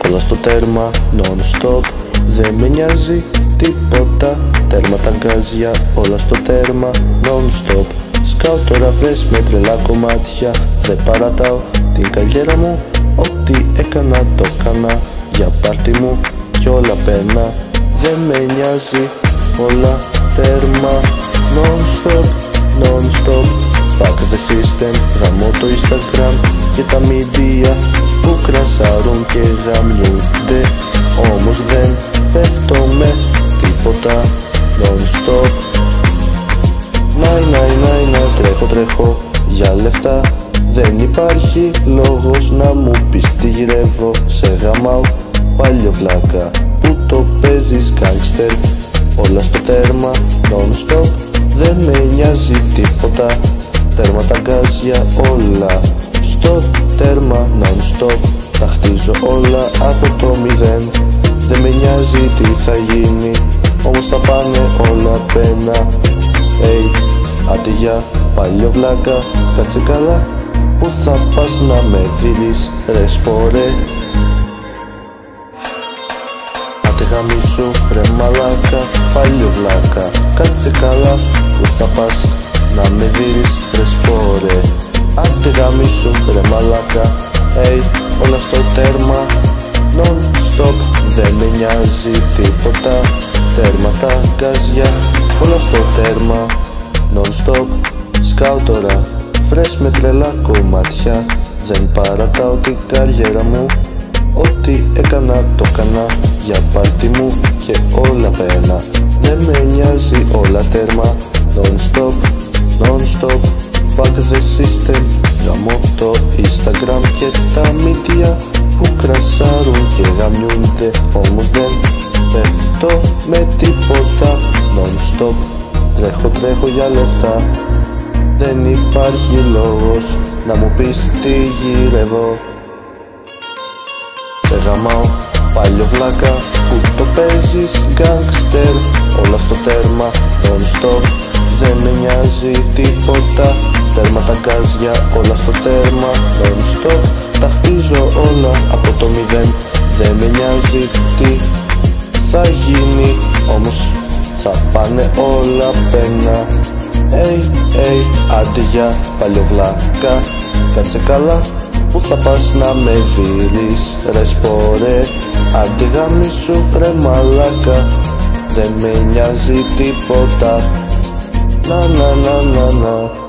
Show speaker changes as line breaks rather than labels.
Όλα στο τέρμα, non-stop, δεν με νοιάζει τίποτα. Τέρμα τα γκάζια, όλα στο τέρμα, non-stop. Σκάω τώρα φρες με τρελά κομμάτια. Δεν παρατάω την καριέρα μου, ό,τι έκανα το έκανα. Για πάρτι μου κι όλα πένα, δεν με νοιάζει. Όλα τέρμα, non-stop, non-stop. Fuck the system, γαμώ το Instagram και τα media που κρασάρουν και γαμιούνται. Όμως δεν πέφτω με τίποτα, non-stop. Τρέχω για λεφτά. Δεν υπάρχει λόγος να μου πεις τι γυρεύω. Σε γαμάω παλιό βλάκα που το παίζεις gangster. Όλα στο τέρμα, non-stop, δεν με νοιάζει τίποτα. Τέρμα τα γκάζια, όλα στο τέρμα, non-stop. Τα χτίζω όλα από το μηδέν. Δεν με νοιάζει τι θα γίνει, όμως θα πάνε όλα πένα. Hey, άντε για παλιό βλάκα, κάτσε καλά. Πού θα πας να με δίλεις, ρε σπορέ. Άντε γαμίσου, ρε μαλάκα, παλιό βλάκα, κάτσε καλά. Πού θα πας να με δίλεις, ρε σπορέ. Άντε γαμίσου, ρε μαλάκα. Hey, όλα στο τέρμα, non-stop, δεν με νοιάζει τίποτα. Τέρμα τα γκάζια, όλα στο τέρμα, non-stop. Σκάω τώρα φρες με τρελά κομμάτια. Δεν παρατάω την καριέρα μου, ό,τι έκανα το έκανα. Για πάρτι μου και όλα πένα, δεν με νοιάζει. Όλα τέρμα, non-stop, non-stop. Fuck the system, γαμώ το Instagram και τα media που κρασάρουν και γαμιούνται. Όμως δεν πέφτω με τίποτα, non-stop. Τρέχω για λεφτά. Δεν υπάρχει λόγος να μου πεις τι γυρεύω. Σε γαμάω παλιό βλάκα που το παίζεις gangster. Όλα στο τέρμα, non-stop, δεν με νοιάζει τίποτα. Τέρμα τα γκάζια, όλα στο τέρμα, non-stop. Τα χτίζω όλα από το μηδέν. Δεν με νοιάζει τι θα γίνει, όμως θα πάνε όλα πένα. Hey, άντε για παλιό βλάκα, κάτσε καλά. Πού θα πας να με δίνεις, ρε σπορέ. Άντε γαμίσου, ρε μαλάκα, δεν με νοιάζει τίποτα. Να